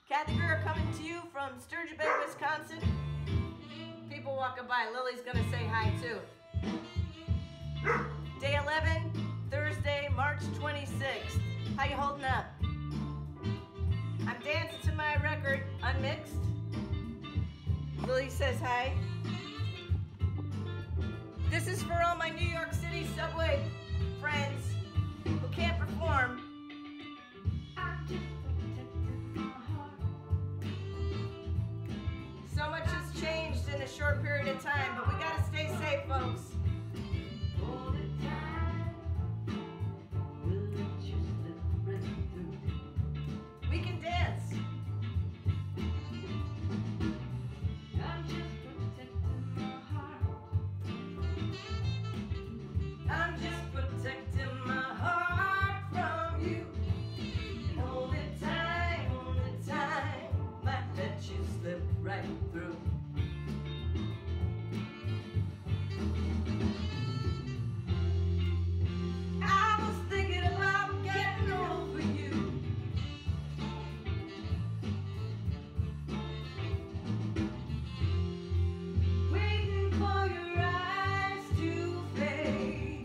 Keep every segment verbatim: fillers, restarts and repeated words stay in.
Cathy Grier coming to you from Sturgeon Bay, Wisconsin. People walking by. Lily's gonna say hi too. Day eleven, Thursday, March twenty-sixth. How you holding up? I'm dancing to my record, Unmixed. Lily says hi. This is for all my New York City subway friends who can't perform. So much has changed in a short period of time, but we gotta stay safe, folks. We can dance. I'm just protecting my heart. I'm just protecting my heart from you. And hold it tight, hold it tight. Might let you slip right through. I was thinking about getting over you. Waiting for your eyes to fade.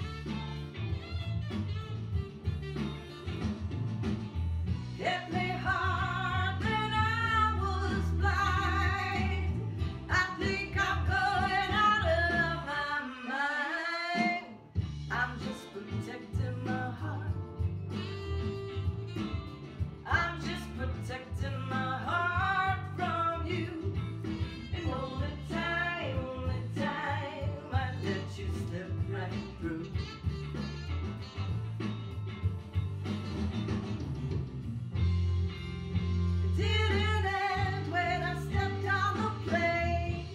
Hit me hard when I was blind. I think I'm going out of my mind. I'm just protecting my heart. I'm just protecting my heart from you. And hold it tight, hold it tight. Might let you slip right through. It didn't end when I stepped on the plane.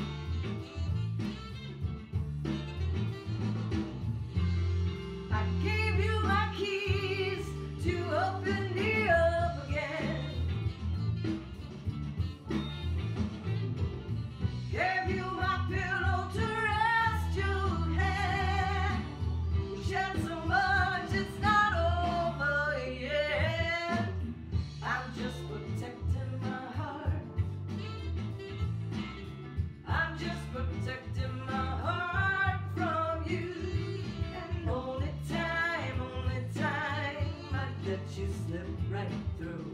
I gave you my keys to open me up again. Gave you my pillow to rest your head. We shed so much, it's not over yet. I'm just protecting my heart. I'm just protecting my heart from you. And only time, only time might let you slip right through.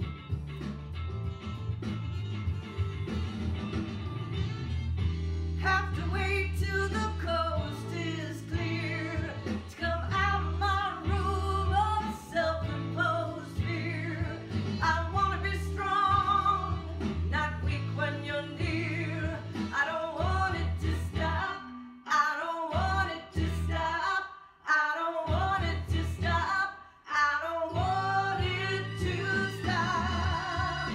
Have to wait till the coast is clear to come out of my room of self-imposed fear. I wanna be strong, not weak when you're near. I don't want it to stop. I don't want it to stop. I don't want it to stop. I don't want it to stop.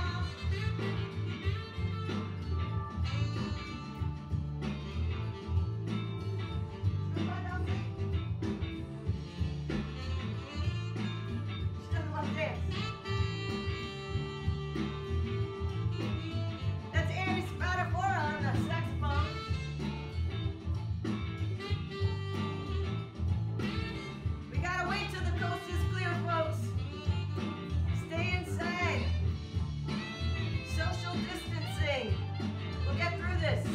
She doesn't want to dance. That's Spadafora on the saxophone. We gotta wait till the coast is clear, folks. Stay inside. Social distancing. We'll get through this.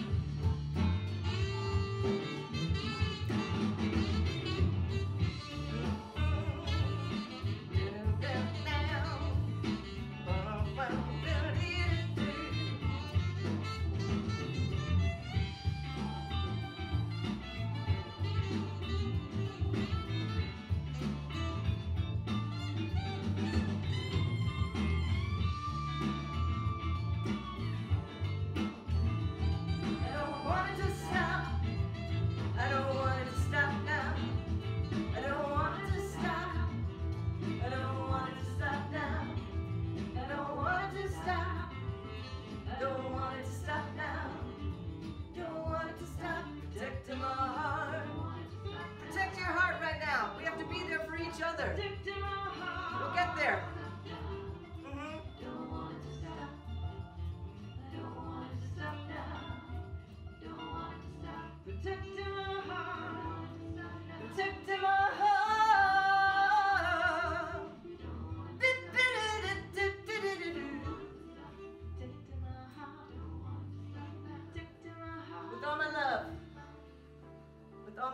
I don't want it to stop. I don't want it to stop now. I don't want it to stop. I don't want it to stop now. I don't want it to stop. I don't want it to stop now. Don't want it to stop. Protecting my heart. Protect your heart right now. We have to be there for each other. We'll get there. Mhm. Don't want it to stop. I don't want it to stop now. Don't want it to stop. Protecting my heart. Protecting my heart.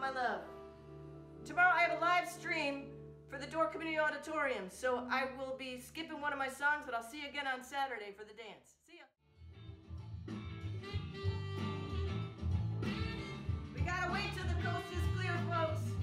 my love. Tomorrow I have a live stream for the Door Community Auditorium, so I will be skipping one of my songs, but I'll see you again on Saturday for the dance. See ya. We gotta wait till the coast is clear, folks.